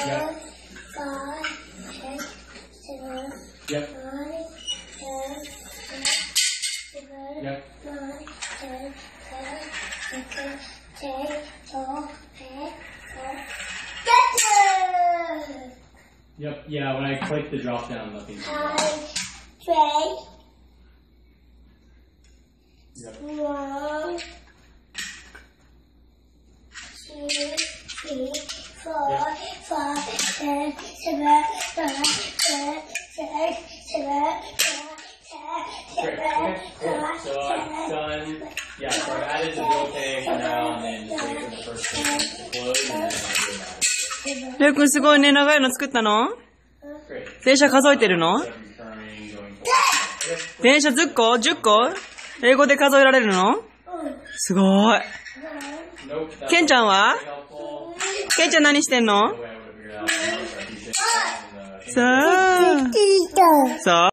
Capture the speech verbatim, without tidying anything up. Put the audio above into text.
Yep. five, six, seven, Yep. nine, ten, eleven, Yep. nine, ten, eleven, twelve, thirteen, fourteen, fifteen. Yep. Yeah, when I click the drop down, nothing. Three. Yep. One, two, three, four, Yep. five, six, seven, nine, ten, six, seven, Great. Okay, cool. So I've done, yeah, so I've added the bill pay for now, and then just wait for the first thing to close, and then I'll do that. りょうくんすごいね、長いの作ったの？ Great. 電車数えてるの？ So confirming going forward. 電車じゅっこ ?じゅっ 個英語で数えられるの？すごい。 Nope, that's ケンちゃんは？ helpful. ケンちゃん何してんの？ The way I would have figured out. さあ。さあ。